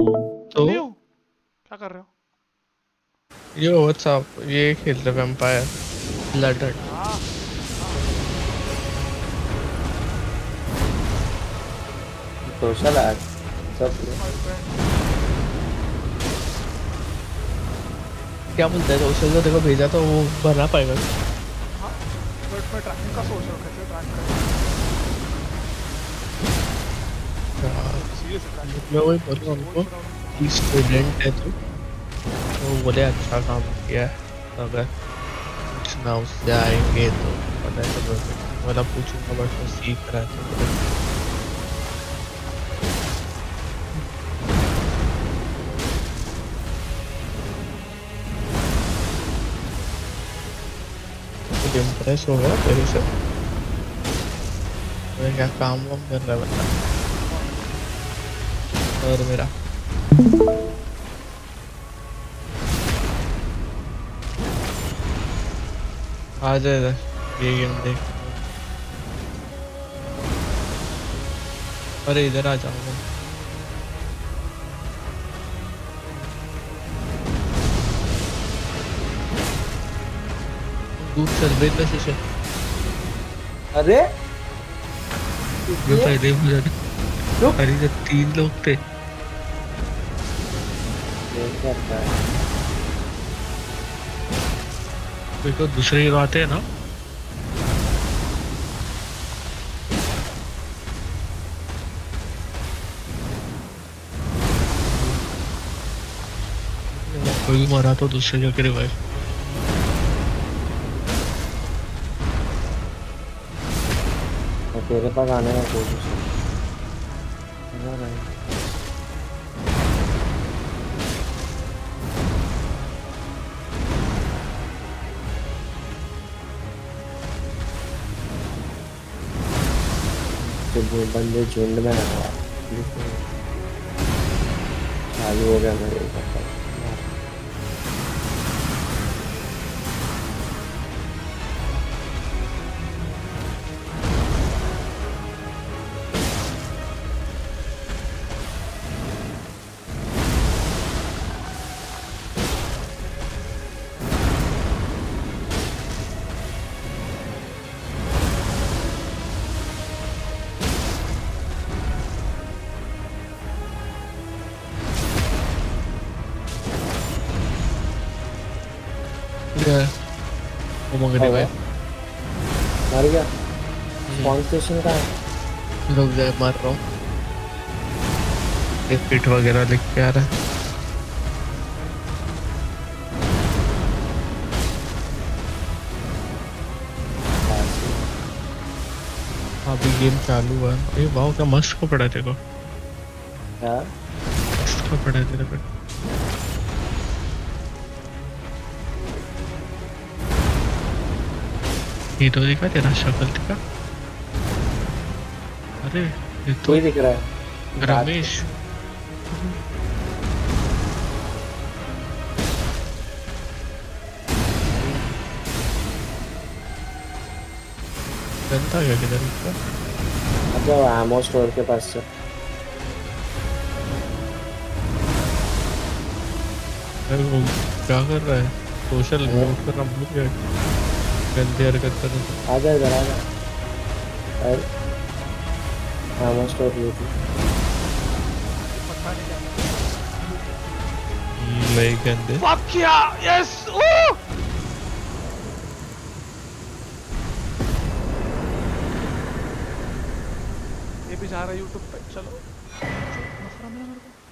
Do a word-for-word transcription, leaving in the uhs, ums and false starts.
तो लियो क्या कर रहे हो? यो व्हाट्सअप ये खेल रहे वैम्पायर ब्लड। हाँ सोशल ऐड सब माय फ्रेंड। क्या बोलते हैं सोशल जो देखो भेजा तो वो भरना पाएगा। हाँ बट मैं ट्रैकिंग का सोच रहा हूँ, कैसे ट्रैक करें। सीरियस ट्रैकिंग मैं वही बोल रहा हूँ उनको सोच रहा हूँ। कि स्टूडेंट है तो वो बोले अच्छा काम किया है, अगर कुछ ना उससे आएंगे तो पता है तो वाला पूछूंगा बट वो सीख रहा है तो बोले इम्प्रेस हो गया तेरे से। मैं क्या काम वाम कर रहा है बता। और मेरा आ जाए इधर ये गेम देख। अरे इधर आ जाऊंगा। दूर चल रही था शीशे अरे जो ये पहले मुझे चुप अरे जब तीन लोग थे ये क्या करता है? देखो दूसरे ही बात है ना। कोई भी मरा तो दूसरे जाके रिवाइव। और तेरे पास आने का कोशिश कर। जब वो बंदे झुंड में लगा चालू हो गया मेरे ऊपर। यार वो मंग हो रिवाइव। गया मर गया। स्पॉन स्टेशन का है। रुक जाए मार रहा हूँ। एक पिट वगैरह लिख के आ रहा है। अभी गेम चालू हुआ। अरे वाह क्या मस्त कपड़ा है तेरे को। क्या मस्त कपड़ा है तेरे पे। ये तो दिखा तेरा शक्ल दिखा। अरे ये तो कोई दिख रहा है? रमेश। जनता क्या किधर इसका। अच्छा वो एमो स्टोर के पास से। अरे वो क्या कर रहा है सोशल म्यूट करना भूल गया। गंदी हरकत कर रहा है। आ जा इधर आ जा। अरे एमो स्टोर ली थी। पता नहीं क्या नहीं गंदे। फक किया। यस ओह ये भी जा रहा है यूट्यूब पे। चलो मसला मिला मेरे को।